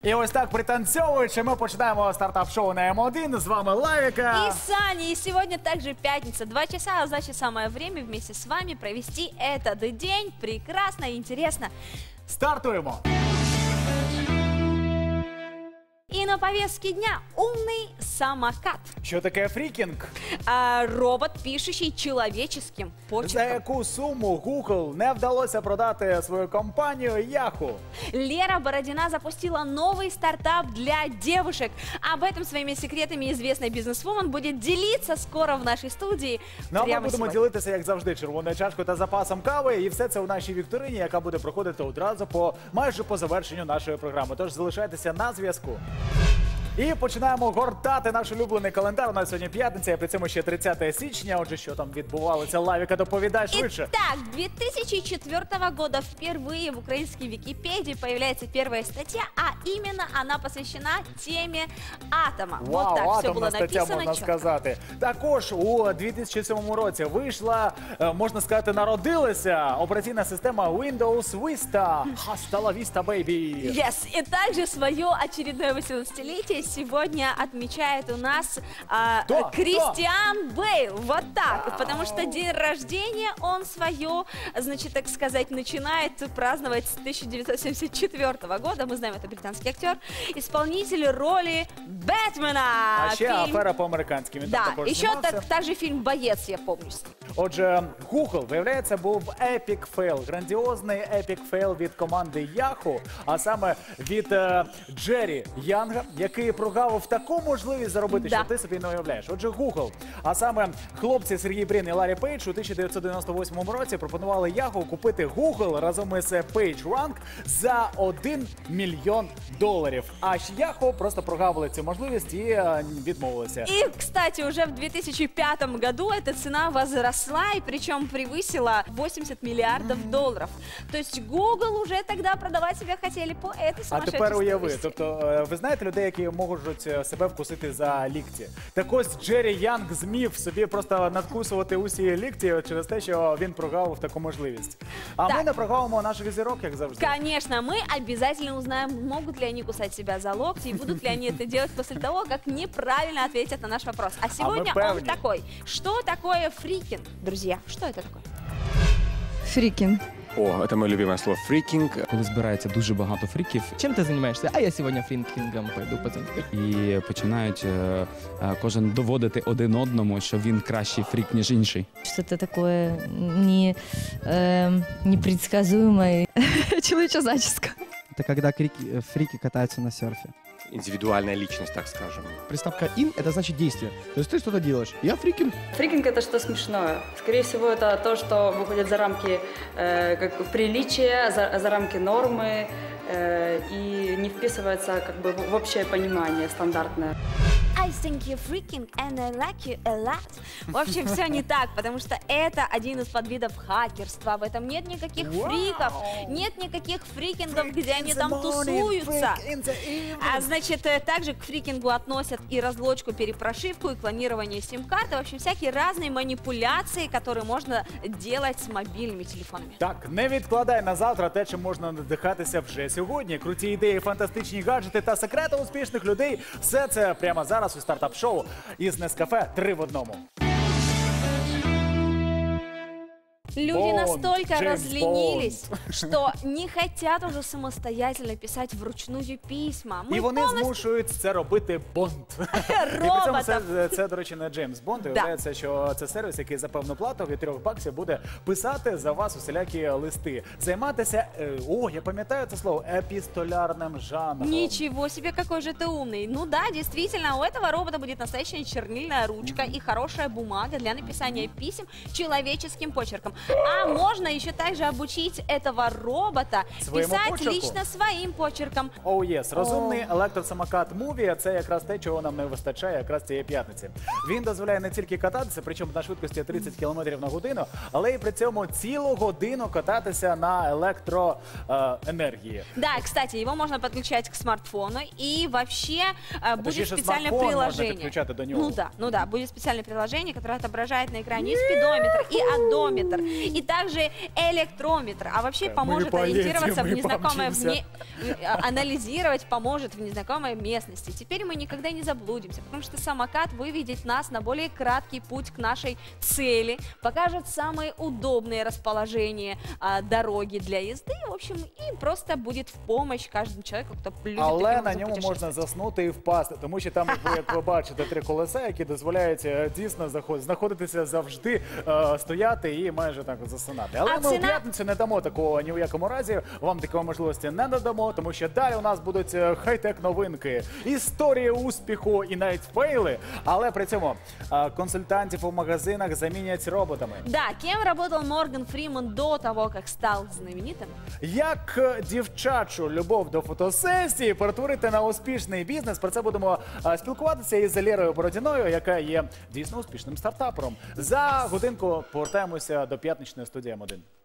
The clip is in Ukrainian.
І ось так, пританцьовуючи, ми починаємо стартап-шоу на М1. З вами Лавіка. И Саня. И сегодня также пятница. 2 часа, а значит самое время вместе с вами провести этот день прекрасно и интересно. Стартуємо. И на повестке дня умный самокат. Що таке фрікінг? Робот, пишущий человеческим За почерком. яку суму Google не вдалося продати свою компанію Yahoo? Лера Бородина запустила новый стартап для девушек. Об этом своими секретами известная бизнесвумен будет делиться скоро в нашей студии. Ну а ми Прямо будемо сегодня. ділитися, як завжди, червоною чашкою та запасом кави. І все це у нашій вікторині, яка буде проходити одразу майже по завершенню нашої програми. Тож залишайтеся на зв'язку. І починаємо гортати наш улюблений календар. У нас сьогодні п'ятниця, а при цьому ще 30 січня. Отже, що там відбувалося? Лавіка, доповідай швидше. Итак, 2004 года впервые в украинской Википедии появляется первая статья, а именно она посвящена теме атома. Вау, вот так все атомна было стаття, написано. можна чётко. сказати. Також у 2007 році вийшла, можна сказати, народилася операційна система Windows Vista. Hasta la vista, baby! Yes. И также свое очередное 18-летие сегодня отмечает у нас Кто? Кристиан Бейл. Вот так. Потому что день рождения он свое, значит, так сказать, начинает праздновать с 1974 года. Мы знаем, это британский актер, исполнитель роли Бэтмена. А ще Фильм- афера по-американськи. Він там Да, також еще знімався. также фильм «Боец», я помню. Отже, Google, виявляється, був epic fail, грандіозний epic fail від команди Yahoo, а саме від Джері Янга, який прогавив таку можливість заробити, Да. що ти собі не уявляєш. Отже, Google, а саме хлопці Сергій Брін і Ларі Пейдж у 1998 році пропонували Yahoo купити Google разом із PageRank за $1 мільйон. А Yahoo просто прогавили цю можливість і відмовилися. И, кстати, уже в 2005 году эта цена возросла, и причем превысила 80 миллиардов долларов. То есть Google уже тогда продавать себя хотели по этой А сумасшедшей тепер уяви, стоимости. тобто ви знаєте людей, які можуть себе вкусити за лікті? Так ось Джері Янг змів собі просто надкусувати усі лікті через те, що він прогавив таку можливість. А Так. ми не прогавимо наших зірок, як завжди. Конечно, мы обязательно узнаем, могут ли они кусать себя за локти, и будут ли они это делать после того, как неправильно ответят на наш вопрос. А сегодня он певни. такой. Что такое фрикинг, друзья? Что это такое? Фрикинг. О, це моє любиме слово фрікінг. Коли збирається дуже багато фріків. Чим ти займаєшся? А я сьогодні фрікінгом пойду, пацанки. І починають кожен доводити один одному, що він кращий фрік, ніж інший. Что-то такое непредсказуемое. Человечья заческа. Это когда фрики катаются на серфе. Індивідуальна лічність, так скажемо. Приставка «ин» — это значит действие. То есть ты что-то делаешь. Я фрикин. Фрикинг — это что смешное. Скорее всего, это то, что выходит за рамки как приличия, за рамки нормы и не вписывается как бы в общее понимание стандартное. I think you're freaking and I like you a lot. В общем, все не так, потому что это один из подвидов хакерства. В этом нет никаких фриков, нет никаких фрикингов, где они там тусуются. А значит, также к фрикингу относят и разлочку, перепрошивку, и клонирование сим-карты. В общем, всякие разные манипуляции, которые можно делать с мобильными телефонами. Так, не відкладай на завтра те, чим можна надихатися вже сьогодні. Круті ідеї, фантастичні гаджети та секрети успішних людей. Все це прямо зараз у стартап-шоу із Нескафе 3 в 1. Люди Бонд, настолько Джеймс разленились, что не хотят уже самостоятельно писать вручную письма. І вони змушують це робити Бонд. І при цьому це, до речі, не Джеймс Бонд. І виявляється, що це сервіс, який за певну плату від $3 буде писати за вас усілякі листи. Займатися, я пам'ятаю це слово, епістолярним жанром. Ничего себе, какой же ты умный. Ну да, действительно, у этого робота будет настоящая чернильная ручка и хорошая бумага для написания писем человеческим почерком. А можно еще также обучить этого робота Своему писать почерку? лично своим почерком. Oh yes. Розумний електросамокат Movie – це якраз те, чого нам не вистачає якраз цієї п'ятниці. Він дозволяє не тільки кататися, причому на швидкості 30 км на годину, але й при цьому цілу годину кататися на електроенергії. Да, кстати, его можно подключать к смартфону, и вообще будет точнее, специальное смартфон можно приложение. подключать до него. Ну да, будет специальное приложение, которое отображает на экране и спидометр, и одометр, И также электрометр, а вообще Мы поможет поедем, ориентироваться в мы незнакомой, помчимся. анализировать поможет в незнакомой местности. Теперь мы никогда не заблудимся, потому что самокат выведет нас на более краткий путь к нашей цели, покажет самые удобные расположения дороги для езды, в общем, и просто будет в помощь каждому человеку, кто любит Але таким на образом ньому можна путешествовать. заснути і впасти, тому що там, як ви бачите, 3 колеса, які дозволяють дійсно знаходитися завжди, стояти і майже так от засинати. Але А ми у ціна? п'ятницю не дамо такого ні в якому разі, вам такої можливості не надамо, тому що далі у нас будуть хай-тек новинки, історії успіху і навіть фейли, але при цьому консультантів у магазинах замінять роботами. Да, кем работал Морган Фриман до того, как стал знаменитым? Як дівчачу любов до фотосесії перетворити на успішний бізнес? Про це будемо спілкуватися із Лєрою Бородіною, яка є дійсно успішним стартапером. За годинку повертаємося до п'ятничної студії М1.